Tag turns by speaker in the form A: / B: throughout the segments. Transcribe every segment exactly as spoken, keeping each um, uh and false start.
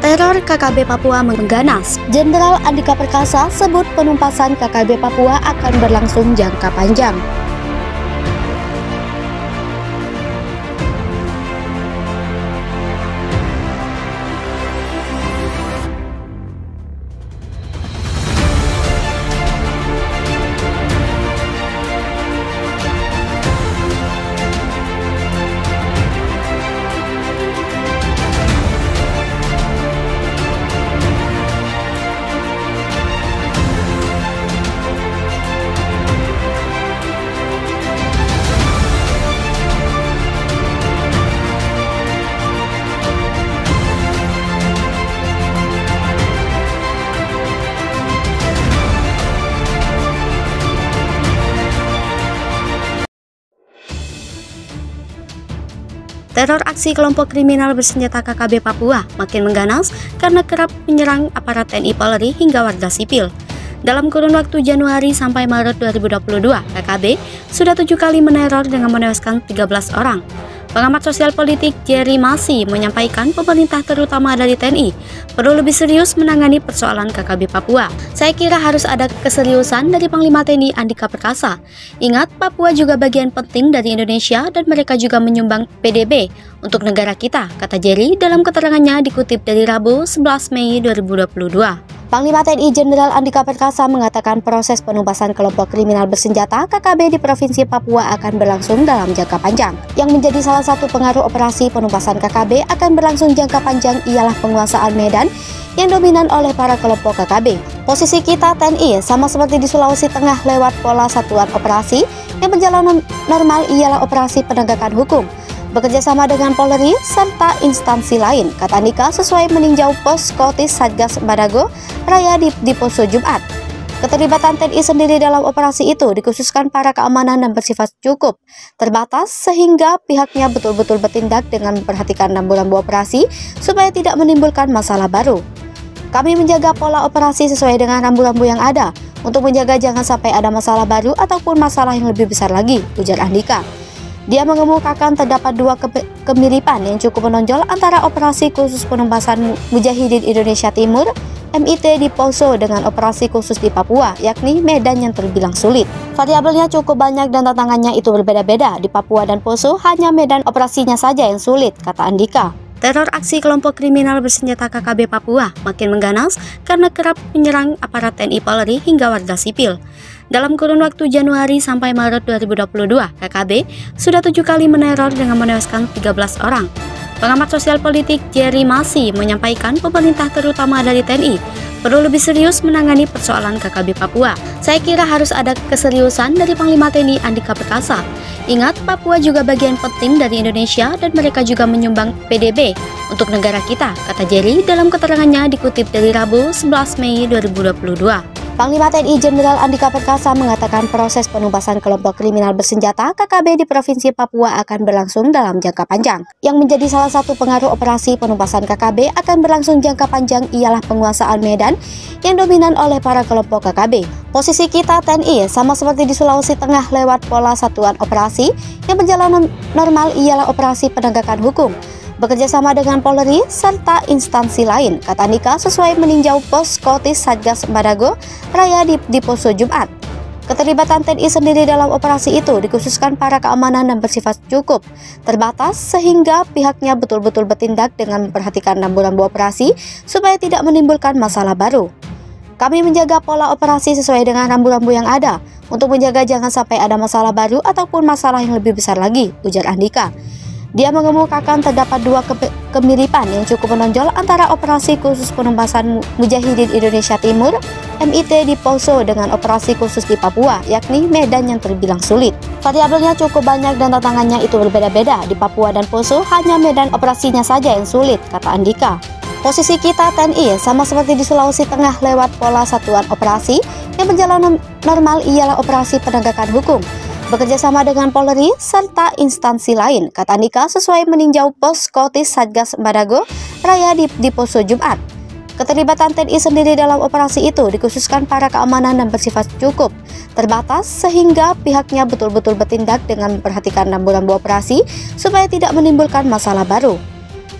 A: Teror K K B Papua mengganas. Jenderal Andika Perkasa sebut penumpasan K K B Papua akan berlangsung jangka panjang. Teror aksi kelompok kriminal bersenjata K K B Papua makin mengganas karena kerap menyerang aparat T N I Polri hingga warga sipil. Dalam kurun waktu Januari sampai Maret dua ribu dua puluh dua, K K B sudah tujuh kali meneror dengan menewaskan tiga belas orang. Pengamat sosial politik Jerry Masi menyampaikan pemerintah terutama dari T N I perlu lebih serius menangani persoalan K K B Papua. Saya kira harus ada keseriusan dari Panglima T N I Andika Perkasa. Ingat, Papua juga bagian penting dari Indonesia dan mereka juga menyumbang P D B untuk negara kita, kata Jerry dalam keterangannya dikutip dari Rabu sebelas Mei dua ribu dua puluh dua. Panglima T N I Jenderal Andika Perkasa mengatakan proses penumpasan kelompok kriminal bersenjata K K B di Provinsi Papua akan berlangsung dalam jangka panjang. Yang menjadi salah satu pengaruh operasi penumpasan K K B akan berlangsung jangka panjang ialah penguasaan Medan yang dominan oleh para kelompok K K B. Posisi kita T N I sama seperti di Sulawesi Tengah lewat pola satuan operasi yang berjalan normal ialah operasi penegakan hukum, bekerja sama dengan Polri serta instansi lain, kata Andika sesuai meninjau pos Kotis Satgas Badago Raya di, di Poso Jumat. Keterlibatan T N I sendiri dalam operasi itu dikhususkan para keamanan dan bersifat cukup terbatas sehingga pihaknya betul-betul bertindak dengan memperhatikan rambu-rambu operasi supaya tidak menimbulkan masalah baru. Kami menjaga pola operasi sesuai dengan rambu-rambu yang ada untuk menjaga jangan sampai ada masalah baru ataupun masalah yang lebih besar lagi, ujar Andika. Dia mengemukakan terdapat dua ke kemiripan yang cukup menonjol antara operasi khusus penumpasan Mujahidin Indonesia Timur M I T di Poso dengan operasi khusus di Papua, yakni Medan yang terbilang sulit. Variabelnya cukup banyak dan tantangannya itu berbeda-beda. Di Papua dan Poso hanya Medan operasinya saja yang sulit, kata Andika. Teror aksi kelompok kriminal bersenjata K K B Papua makin mengganas karena kerap menyerang aparat T N I Polri hingga warga sipil. Dalam kurun waktu Januari sampai Maret dua ribu dua puluh dua, K K B sudah tujuh kali meneror dengan menewaskan tiga belas orang. Pengamat sosial politik Jerry Masi menyampaikan pemerintah terutama dari T N I perlu lebih serius menangani persoalan K K B Papua. Saya kira harus ada keseriusan dari Panglima T N I Andika Perkasa. Ingat, Papua juga bagian penting dari Indonesia dan mereka juga menyumbang P D B untuk negara kita, kata Jerry dalam keterangannya dikutip dari Rabu sebelas Mei dua ribu dua puluh dua. Panglima T N I Jenderal Andika Perkasa mengatakan proses penumpasan kelompok kriminal bersenjata K K B di Provinsi Papua akan berlangsung dalam jangka panjang. Yang menjadi salah satu pengaruh operasi penumpasan K K B akan berlangsung jangka panjang ialah penguasaan Medan yang dominan oleh para kelompok K K B. Posisi kita T N I sama seperti di Sulawesi Tengah lewat pola satuan operasi yang berjalan normal ialah operasi penegakan hukum, bekerja sama dengan Polri serta instansi lain, kata Andika sesuai meninjau pos Kotis Satgas Badago Raya di, di Poso Jumat. Keterlibatan T N I sendiri dalam operasi itu dikhususkan para keamanan dan bersifat cukup terbatas sehingga pihaknya betul-betul bertindak dengan memperhatikan rambu-rambu operasi supaya tidak menimbulkan masalah baru. Kami menjaga pola operasi sesuai dengan rambu-rambu yang ada untuk menjaga jangan sampai ada masalah baru ataupun masalah yang lebih besar lagi, ujar Andika. Dia mengemukakan terdapat dua ke kemiripan yang cukup menonjol antara operasi khusus penumpasan Mujahidin Indonesia Timur M I T di Poso dengan operasi khusus di Papua, yakni Medan yang terbilang sulit. Variabelnya cukup banyak dan tantangannya itu berbeda-beda. Di Papua dan Poso hanya Medan operasinya saja yang sulit, kata Andika. Posisi kita T N I sama seperti di Sulawesi Tengah lewat pola satuan operasi yang berjalan normal ialah operasi penegakan hukum, bekerja sama dengan Polri serta instansi lain, kata Andika sesuai meninjau pos Kotis Satgas Badago Raya di, di Poso Jumat. Keterlibatan T N I sendiri dalam operasi itu dikhususkan para keamanan dan bersifat cukup terbatas sehingga pihaknya betul-betul bertindak dengan memperhatikan rambu-rambu operasi supaya tidak menimbulkan masalah baru.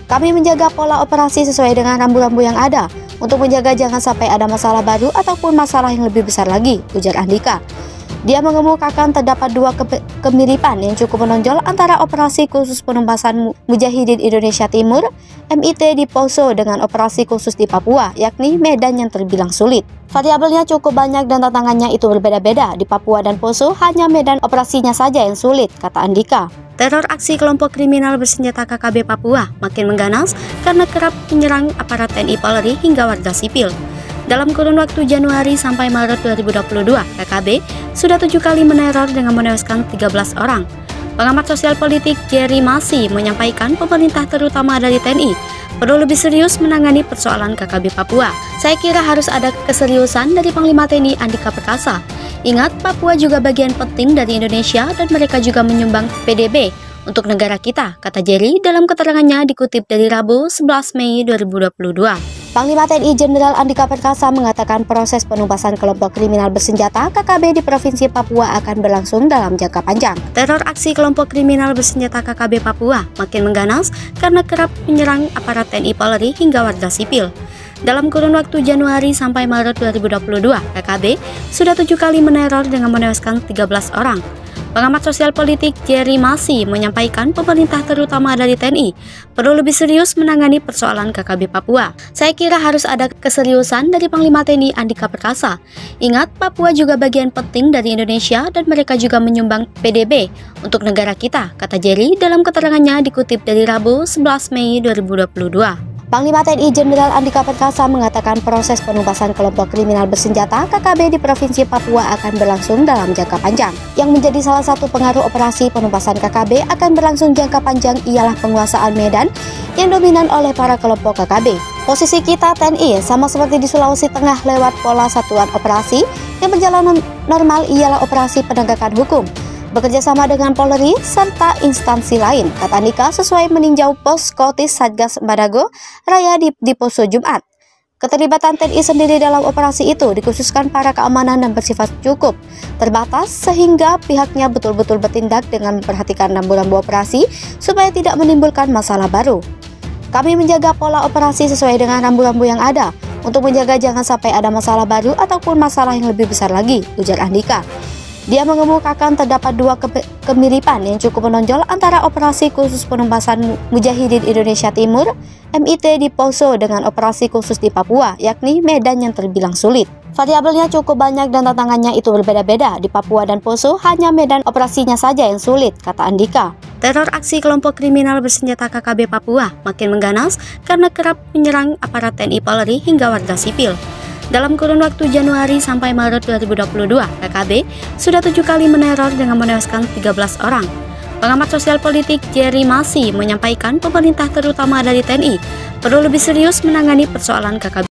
A: Kami menjaga pola operasi sesuai dengan rambu-rambu yang ada untuk menjaga jangan sampai ada masalah baru ataupun masalah yang lebih besar lagi, ujar Andika. Dia mengemukakan terdapat dua ke kemiripan yang cukup menonjol antara operasi khusus penumpasan Mujahidin Indonesia Timur M I T di Poso dengan operasi khusus di Papua, yakni medan yang terbilang sulit. Variabelnya cukup banyak dan tantangannya itu berbeda-beda. Di Papua dan Poso hanya medan operasinya saja yang sulit, kata Andika. Teror aksi kelompok kriminal bersenjata K K B Papua makin mengganas karena kerap menyerang aparat T N I Polri hingga warga sipil. Dalam kurun waktu Januari sampai Maret dua ribu dua puluh dua, K K B sudah tujuh kali meneror dengan menewaskan tiga belas orang. Pengamat sosial politik Jerry Masih menyampaikan pemerintah terutama dari T N I perlu lebih serius menangani persoalan K K B Papua. Saya kira harus ada keseriusan dari Panglima T N I Andika Perkasa. Ingat, Papua juga bagian penting dari Indonesia dan mereka juga menyumbang P D B untuk negara kita, kata Jerry dalam keterangannya dikutip dari Rabu sebelas Mei dua ribu dua puluh dua. Panglima T N I Jenderal Andika Perkasa mengatakan proses penumpasan kelompok kriminal bersenjata K K B di Provinsi Papua akan berlangsung dalam jangka panjang. Teror aksi kelompok kriminal bersenjata K K B Papua makin mengganas karena kerap menyerang aparat T N I Polri hingga warga sipil. Dalam kurun waktu Januari sampai Maret dua ribu dua puluh dua, K K B sudah tujuh kali meneror dengan menewaskan tiga belas orang. Pengamat sosial politik Jerry Masih menyampaikan pemerintah terutama dari T N I perlu lebih serius menangani persoalan K K B Papua. Saya kira harus ada keseriusan dari Panglima T N I Andika Perkasa. Ingat, Papua juga bagian penting dari Indonesia dan mereka juga menyumbang P D B untuk negara kita, kata Jerry dalam keterangannya dikutip dari Rabu sebelas Mei dua ribu dua puluh dua. Panglima T N I Jenderal Andika Perkasa mengatakan proses penumpasan kelompok kriminal bersenjata K K B di Provinsi Papua akan berlangsung dalam jangka panjang. Yang menjadi salah satu pengaruh operasi penumpasan K K B akan berlangsung jangka panjang ialah penguasaan Medan yang dominan oleh para kelompok K K B. Posisi kita T N I sama seperti di Sulawesi Tengah lewat pola satuan operasi yang berjalan normal ialah operasi penegakan hukum, bekerja sama dengan Polri serta instansi lain, kata Andika sesuai meninjau pos Kotis Satgas Madago Raya di, di Poso Jumat. Keterlibatan T N I sendiri dalam operasi itu dikhususkan para keamanan dan bersifat cukup terbatas sehingga pihaknya betul-betul bertindak dengan memperhatikan rambu-rambu operasi supaya tidak menimbulkan masalah baru. Kami menjaga pola operasi sesuai dengan rambu-rambu yang ada untuk menjaga jangan sampai ada masalah baru ataupun masalah yang lebih besar lagi, ujar Andika. Dia mengemukakan terdapat dua ke kemiripan yang cukup menonjol antara operasi khusus penumpasan Mujahidin Indonesia Timur M I T di Poso dengan operasi khusus di Papua, yakni medan yang terbilang sulit. Variabelnya cukup banyak dan tantangannya itu berbeda-beda. Di Papua dan Poso hanya medan operasinya saja yang sulit, kata Andika. Teror aksi kelompok kriminal bersenjata K K B Papua makin mengganas karena kerap menyerang aparat T N I Polri hingga warga sipil. Dalam kurun waktu Januari sampai Maret dua ribu dua puluh dua, K K B sudah tujuh kali meneror dengan menewaskan tiga belas orang. Pengamat sosial politik Jerry Masih menyampaikan pemerintah terutama dari T N I perlu lebih serius menangani persoalan K K B.